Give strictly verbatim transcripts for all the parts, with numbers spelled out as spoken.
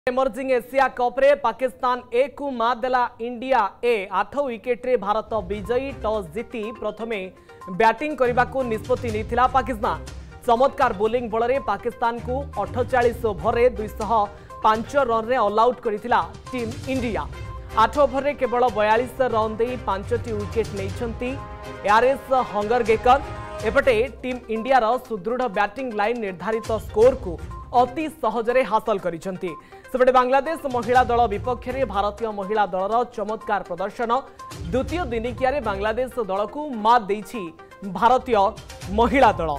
Emerging Asia cup रे पाकिस्तान ए को मात देला इंडिया ए आठ विकेट रे भारत विजयी टॉस जीति प्रथमे बैटिंग करने को निष्पत्ति नहीं पाकिस्तान चमत्कार बोलिंग बल रे पाकिस्तान को अड़तालीस ओभर रे दो सौ पाँच रन रे ऑल आउट करिथिला टीम इंडिया। आठ ओभर रे केवल बयालीस रन दे पांचटी विकेट नहीं एआरएस हंगरगेकर एपटे टीम इंडिया रो सुदृढ़ बैटिंग लाइन निर्धारित स्कोर को अति सहजरे हासिल करिसेंती। सेपटे बांग्लादेश महिला दल विपक्ष में भारतीय महिला दलर चमत्कार प्रदर्शन द्वितीय दिनिकिया रे बांग्लादेश दल को मात देछि भारतीय महिला दल।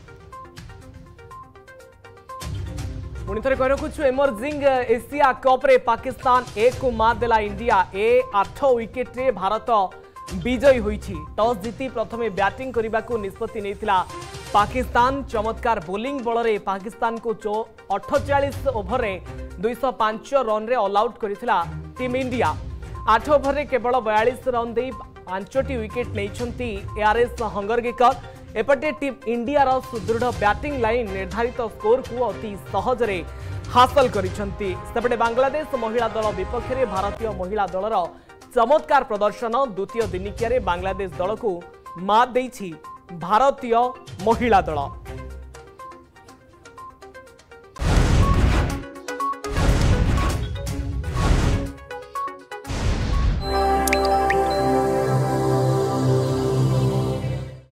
पुणी थे कही रखुछु एमर्जिंग एशिया कप रे पाकिस्तान ए को मात देला इंडिया ए आठ विकेट रे भारत विजयी होइछि। टॉस जीति प्रथमे बैटिंग करने को निष्पत्ति नहीं पाकिस्तान चमत्कार बोलिंग बल रे पाकिस्तान को अड़तालीस ओभर रे दो सौ पाँच रन रे ऑल आउट करिथिला टीम इंडिया। आठ ओभर रे केवल बयालीस रन दे पांचटी विकेट नहीं एआरएस हंगरगेकर एपटे टीम इंडिया रो सुदृढ़ बैटिंग लाइन निर्धारित स्कोर को अति सहजरे हासिल करिसेंती। सेपटे बांग्लादेश महिला दल विपक्ष में भारतीय महिला दलर चमत्कार प्रदर्शन द्वितीय दिनिकिया रे बांग्लादेश दल को मात देछि भारतीय महिला दल।